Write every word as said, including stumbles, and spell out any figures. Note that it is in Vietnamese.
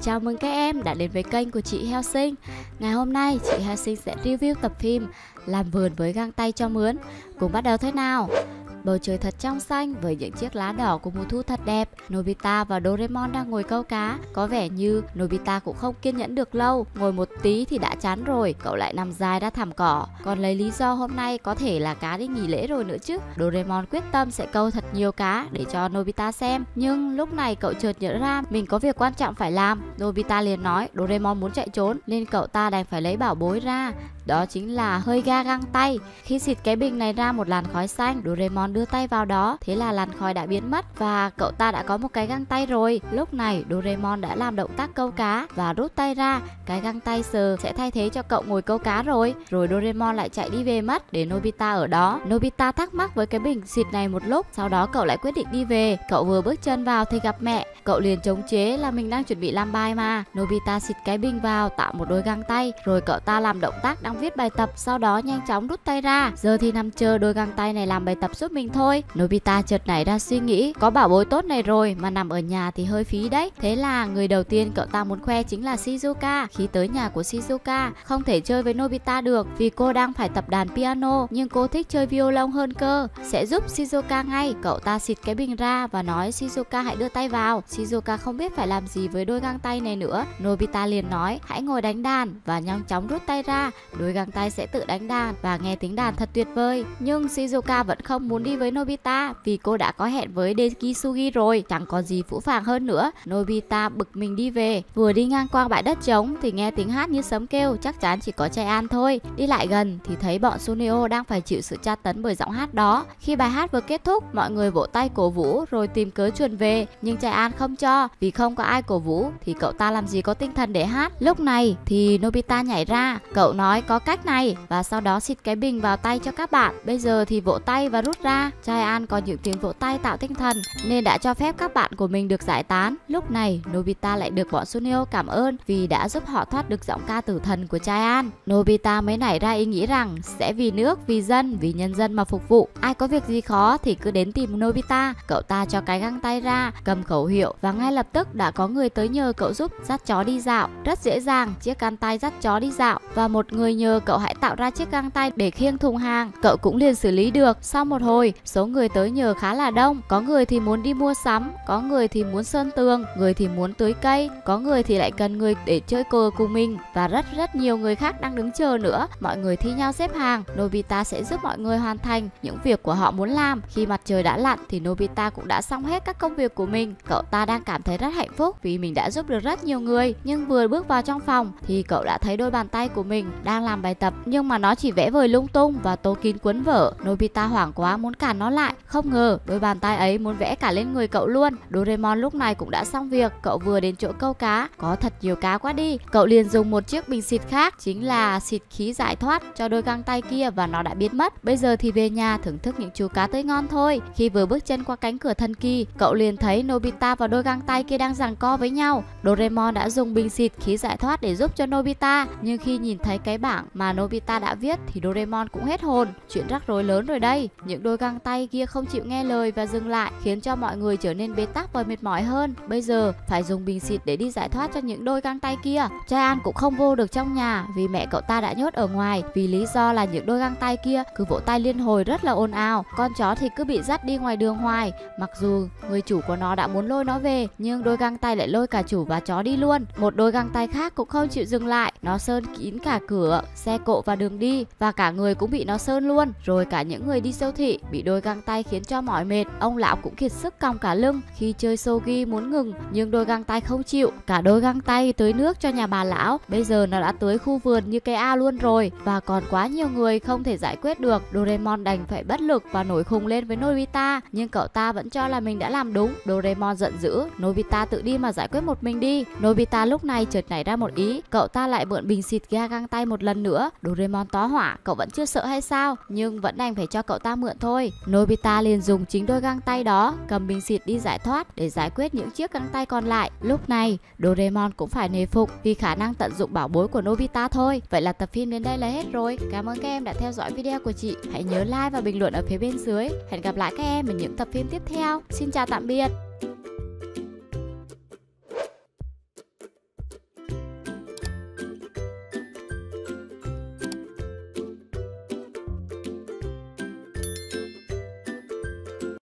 chào mừng các em đã đến với kênh của chị Heo Sinh. Ngày hôm nay chị Heo Sinh sẽ review tập phim Làm vườn với găng tay cho mướn. Cùng bắt đầu thôi nào. Bầu trời thật trong xanh với những chiếc lá đỏ của mùa thu thật đẹp. Nobita và Doraemon đang ngồi câu cá. Có vẻ như Nobita cũng không kiên nhẫn được lâu, ngồi một tí thì đã chán rồi, cậu lại nằm dài ra thảm cỏ. Còn lấy lý do hôm nay có thể là cá đi nghỉ lễ rồi nữa chứ. Doraemon quyết tâm sẽ câu thật nhiều cá để cho Nobita xem. Nhưng lúc này cậu chợt nhớ ra mình có việc quan trọng phải làm. Nobita liền nói Doraemon muốn chạy trốn nên cậu ta đành phải lấy bảo bối ra. Đó chính là hơi ga găng tay. Khi xịt cái bình này ra một làn khói xanh, Doraemon đưa tay vào đó, thế là làn khói đã biến mất và cậu ta đã có một cái găng tay rồi. Lúc này Doraemon đã làm động tác câu cá và rút tay ra, cái găng tay sờ sẽ thay thế cho cậu ngồi câu cá rồi. Rồi Doraemon lại chạy đi về mất để Nobita ở đó. Nobita thắc mắc với cái bình xịt này một lúc, sau đó cậu lại quyết định đi về. Cậu vừa bước chân vào thì gặp mẹ, cậu liền chống chế là mình đang chuẩn bị làm bài mà. Nobita xịt cái bình vào tạo một đôi găng tay, rồi cậu ta làm động tác đang viết bài tập, sau đó nhanh chóng rút tay ra. Giờ thì nằm chờ đôi găng tay này làm bài tập giúp mình thôi. Nobita chợt nảy ra suy nghĩ, có bảo bối tốt này rồi mà nằm ở nhà thì hơi phí đấy. Thế là người đầu tiên cậu ta muốn khoe chính là Shizuka. Khi tới nhà của Shizuka, không thể chơi với Nobita được vì cô đang phải tập đàn piano, nhưng cô thích chơi violon hơn cơ. Sẽ giúp Shizuka ngay. Cậu ta xịt cái bình ra và nói Shizuka hãy đưa tay vào. Shizuka không biết phải làm gì với đôi găng tay này nữa. Nobita liền nói hãy ngồi đánh đàn và nhanh chóng rút tay ra. Đôi găng tay sẽ tự đánh đàn và nghe tiếng đàn thật tuyệt vời. Nhưng Shizuka vẫn không muốn đi với Nobita vì cô đã có hẹn với Dekisugi rồi, chẳng có gì phũ phàng hơn nữa. Nobita bực mình đi về. Vừa đi ngang qua bãi đất trống thì nghe tiếng hát như sấm kêu, chắc chắn chỉ có Chai An thôi. Đi lại gần thì thấy bọn Suneo đang phải chịu sự tra tấn bởi giọng hát đó. Khi bài hát vừa kết thúc, mọi người vỗ tay cổ vũ rồi tìm cớ chuồn về, nhưng Chai An không cho, vì không có ai cổ vũ thì cậu ta làm gì có tinh thần để hát. Lúc này thì Nobita nhảy ra, cậu nói có cách này và sau đó xịt cái bình vào tay cho các bạn. Bây giờ thì vỗ tay và rút ra. Chai An có những tiếng vỗ tay tạo tinh thần nên đã cho phép các bạn của mình được giải tán. Lúc này Nobita lại được bọn Suneo cảm ơn vì đã giúp họ thoát được giọng ca tử thần của Chai An. Nobita mới nảy ra ý nghĩ rằng sẽ vì nước, vì dân, vì nhân dân mà phục vụ. Ai có việc gì khó thì cứ đến tìm Nobita. Cậu ta cho cái găng tay ra, cầm khẩu hiệu và ngay lập tức đã có người tới nhờ cậu giúp dắt chó đi dạo. Rất dễ dàng, chiếc găng tay dắt chó đi dạo và một người nhờ cậu hãy tạo ra chiếc găng tay để khiêng thùng hàng. Cậu cũng liền xử lý được. Sau một hồi, số người tới nhờ khá là đông. Có người thì muốn đi mua sắm, có người thì muốn sơn tường, người thì muốn tưới cây, có người thì lại cần người để chơi cờ cùng mình và rất rất nhiều người khác đang đứng chờ nữa. Mọi người thi nhau xếp hàng. Nobita sẽ giúp mọi người hoàn thành những việc của họ muốn làm. Khi mặt trời đã lặn thì Nobita cũng đã xong hết các công việc của mình. Cậu ta đang cảm thấy rất hạnh phúc vì mình đã giúp được rất nhiều người. Nhưng vừa bước vào trong phòng thì cậu đã thấy đôi bàn tay của mình đang làm bài tập, nhưng mà nó chỉ vẽ vời lung tung và tô kín cuốn vở. Nobita hoảng quá muốn cản nó lại, không ngờ đôi bàn tay ấy muốn vẽ cả lên người cậu luôn. Doraemon lúc này cũng đã xong việc. Cậu vừa đến chỗ câu cá, có thật nhiều cá quá đi. Cậu liền dùng một chiếc bình xịt khác, chính là xịt khí giải thoát cho đôi găng tay kia và nó đã biến mất. Bây giờ thì về nhà thưởng thức những chú cá tươi ngon thôi. Khi vừa bước chân qua cánh cửa thần kỳ, cậu liền thấy Nobita và đôi găng tay kia đang giằng co với nhau. Doraemon đã dùng bình xịt khí giải thoát để giúp cho Nobita, nhưng khi nhìn thấy cái bảng mà Nobita đã viết thì Doraemon cũng hết hồn. Chuyện rắc rối lớn rồi đây. Những đôi găng tay kia không chịu nghe lời và dừng lại, khiến cho mọi người trở nên bế tắc và mệt mỏi hơn. Bây giờ phải dùng bình xịt để đi giải thoát cho những đôi găng tay kia. Chai An cũng không vô được trong nhà vì mẹ cậu ta đã nhốt ở ngoài, vì lý do là những đôi găng tay kia cứ vỗ tay liên hồi rất là ồn ào. Con chó thì cứ bị dắt đi ngoài đường hoài, mặc dù người chủ của nó đã muốn lôi nó về, nhưng đôi găng tay lại lôi cả chủ và chó đi luôn. Một đôi găng tay khác cũng không chịu dừng lại, nó sơn kín cả cửa, xe cộ và đường đi, và cả người cũng bị nó sơn luôn. Rồi cả những người đi siêu thị bị đôi găng tay khiến cho mỏi mệt. Ông lão cũng kiệt sức còng cả lưng. Khi chơi Sogi muốn ngừng nhưng đôi găng tay không chịu. Cả đôi găng tay tưới nước cho nhà bà lão. Bây giờ nó đã tưới khu vườn như cây ao luôn rồi, và còn quá nhiều người không thể giải quyết được. Doraemon đành phải bất lực và nổi khùng lên với Nobita, nhưng cậu ta vẫn cho là mình đã làm đúng. Doraemon giận dữ, Nobita tự đi mà giải quyết một mình đi. Nobita lúc này chợt nảy ra một ý, cậu ta lại mượn bình xịt ga găng tay một lần nữa. Doraemon tó hỏa, cậu vẫn chưa sợ hay sao, nhưng vẫn đành phải cho cậu ta mượn thôi. Nobita liền dùng chính đôi găng tay đó cầm bình xịt đi giải thoát để giải quyết những chiếc găng tay còn lại. Lúc này Doraemon cũng phải nề phục vì khả năng tận dụng bảo bối của Nobita thôi. Vậy là tập phim đến đây là hết rồi. Cảm ơn các em đã theo dõi video của chị. Hãy nhớ like và bình luận ở phía bên dưới. Hẹn gặp lại các em ở những tập phim tiếp theo. Xin chào tạm biệt.